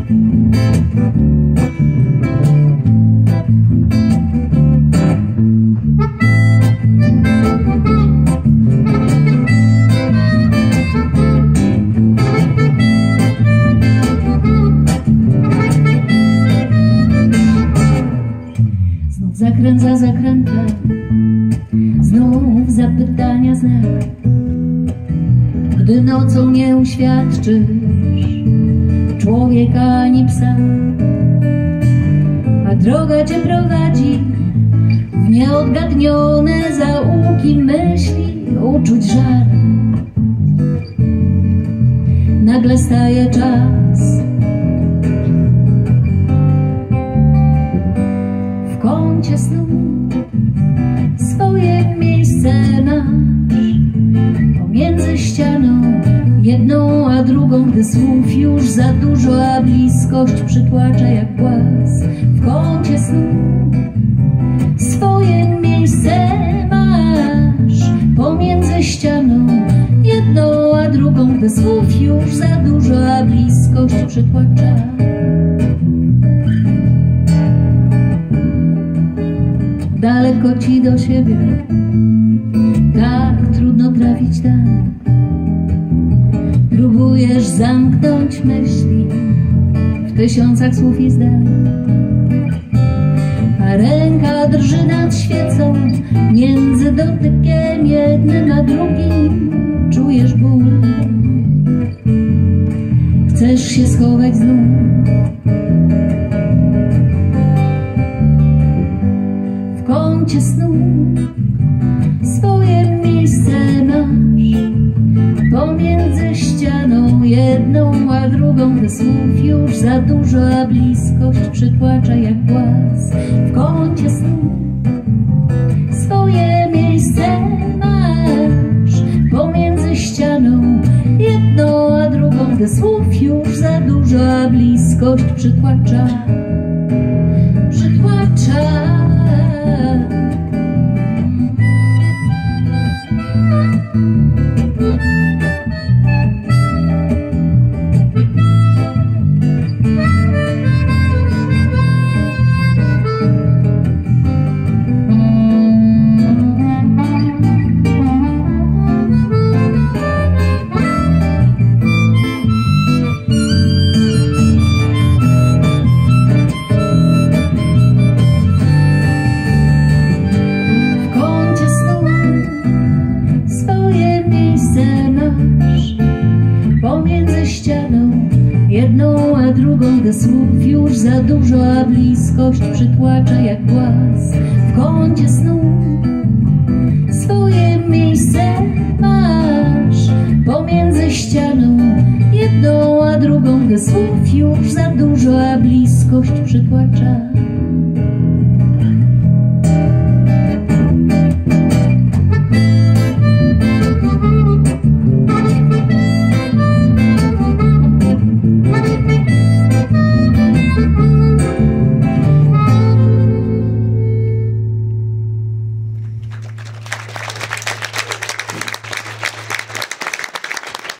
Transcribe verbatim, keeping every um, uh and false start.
Zakręca zakręta, znów zapytania znak. Gdy nocą nie uświadczysz człowieka ani psa, a droga cię prowadzi w nieodgadnione zaułki myśli, uczuć żar. Nagle staje czas, w kącie snu swoje miejsce masz, pomiędzy ścianą jedną a drugą, gdy słów już za dużo, a bliskość przytłacza jak głaz. W kącie snu swoje miejsce masz, pomiędzy ścianą jedną a drugą, gdy słów już za dużo, a bliskość przytłacza. Daleko ci do siebie, tak trudno trafić tam. Próbujesz zamknąć myśli w tysiącach słów i zdań, a ręka drży nad świecą, między dotykiem jednym a drugim czujesz ból. Chcesz się schować znów, w kącie snu swoje miejsce masz, pomiędzy ścianą jedną a drugą, gdy słów już za dużo, a bliskość przytłacza jak głaz. W kącie snu swoje miejsce masz, pomiędzy ścianą jedną a drugą, gdy słów już za dużo, a bliskość przytłacza, przytłacza. Pomiędzy ścianą jedną a drugą, gdy słów już za dużo, a bliskość przytłacza jak głaz. W kącie snu swoje miejsce masz, pomiędzy ścianą jedną a drugą, gdy słów już za dużo, a bliskość przytłacza.